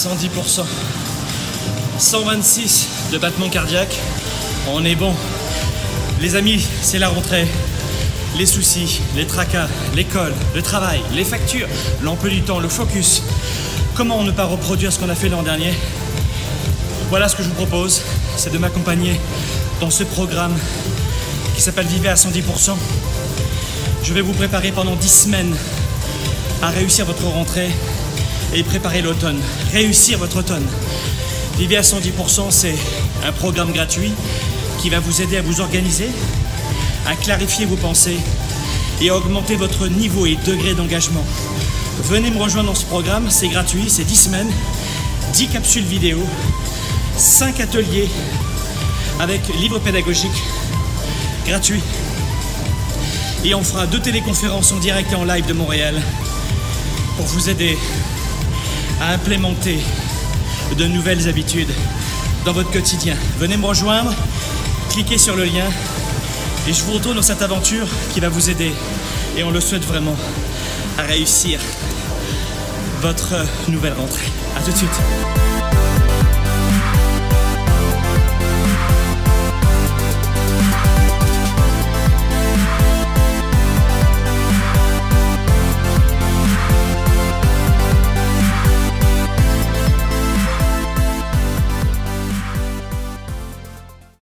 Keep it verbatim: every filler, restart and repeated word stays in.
cent dix pour cent. cent vingt-six de battement cardiaque. On est bon. Les amis, c'est la rentrée. Les soucis, les tracas, l'école, le travail, les factures, l'emploi du temps, le focus. Comment ne pas reproduire ce qu'on a fait l'an dernier? Voilà ce que je vous propose, c'est de m'accompagner dans ce programme qui s'appelle Vivez à cent dix pour cent. Je vais vous préparer pendant dix semaines à réussir votre rentrée et préparer l'automne. Réussir votre automne. Vivez à cent dix pour cent, c'est un programme gratuit qui va vous aider à vous organiser, à clarifier vos pensées et à augmenter votre niveau et degré d'engagement. Venez me rejoindre dans ce programme, c'est gratuit, c'est dix semaines, dix capsules vidéo, cinq ateliers avec livres pédagogiques gratuits. Et on fera deux téléconférences en direct et en live de Montréal pour vous aider à implémenter de nouvelles habitudes dans votre quotidien. Venez me rejoindre, cliquez sur le lien et je vous retourne dans cette aventure qui va vous aider, et on le souhaite vraiment, à réussir votre nouvelle rentrée. À tout de suite.